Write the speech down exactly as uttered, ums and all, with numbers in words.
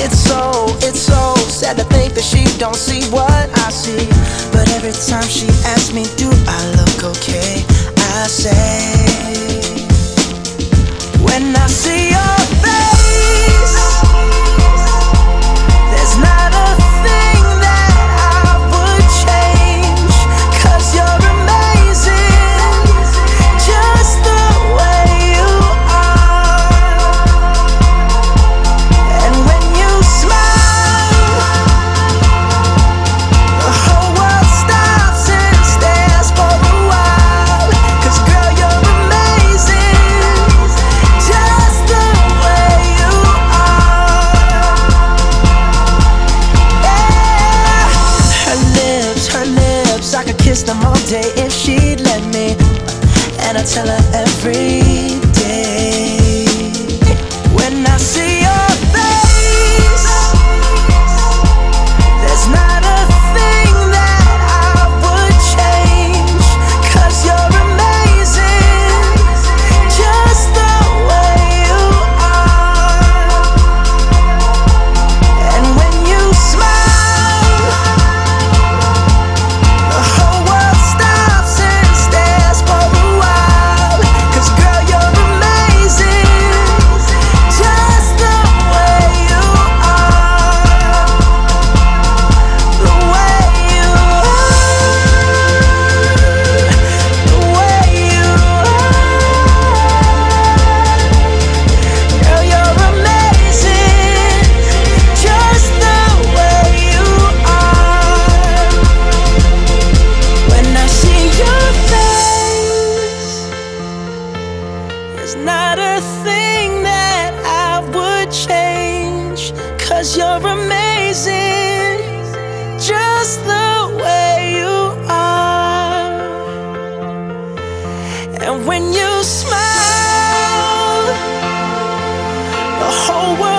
It's so, it's so sad to think that she don't see what I see. But every time she asks me, do I look okay? I say, when I see your face, there's not a thing that I would change. 'Cause you're amazing, just the way you are. And when you smile, the whole world stops and stares for a while. 'Cause girl, you're amazing, just the way you are. Yeah. Her lips, her lips, I could kiss them all day if she'd let me. And I tell her every day, when I see your face, there's not a thing that I would change. 'Cause you're amazing, just the way you are. And when you smile, the whole world stops and stares for a while. 'Cause girl, you're amazing, just the way you are. The way you are, the way you are. Girl, you're amazing, just the way you are. When I see your face, there's not a thing that I would change. 'Cause you're amazing, just the way you are. And when you smile, the whole world